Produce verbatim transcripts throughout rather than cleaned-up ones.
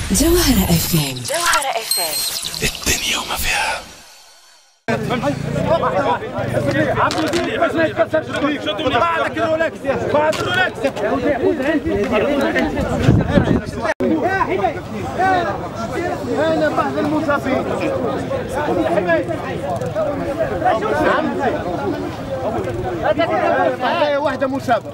جوهرة اف ام. جوهرة اف ام، الدنيا وما فيها. باش ما يتكسرش بعدك الرولكس يا بعد الرولكس هنا بعض المصابين هاي واحدة مصابة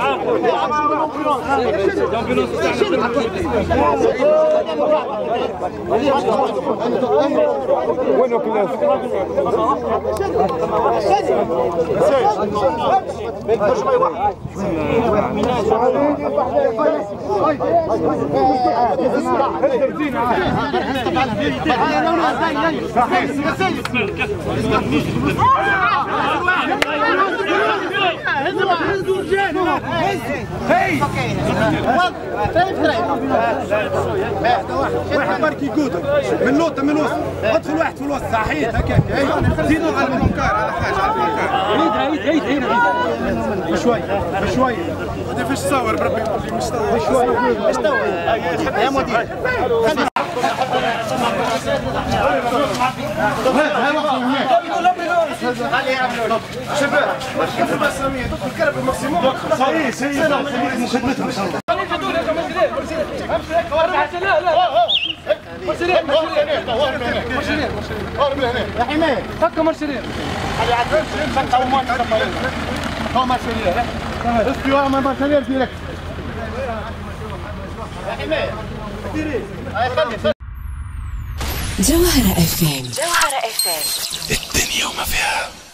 وينو كلاس واحد بركي يقودر من لوطه من وسط حط في الواحد في الوسط صحيح هكاك زيدوا على المنكر على حاجه على المنكر عيد عيد عيد عيد بشوي بشوي هذا فاش تصور بربي مش تصور بشوي مش تصور يا مدير خلي يعملوا شباب كيف المسامير الكرب الماكسيموم صحيح صحيح خدمتهم ان شاء الله لا لا مرسلين مرسلين مرسلين مرسلين يا حماية فك مرسلين خلي عاد فك او ما تكمل هو مرسلين اسكيو ما مرسلين ديريكت يا حماية ديري هاي خلي جوهرة اف ام. جوهرة اف ام، الدنيا وما فيها.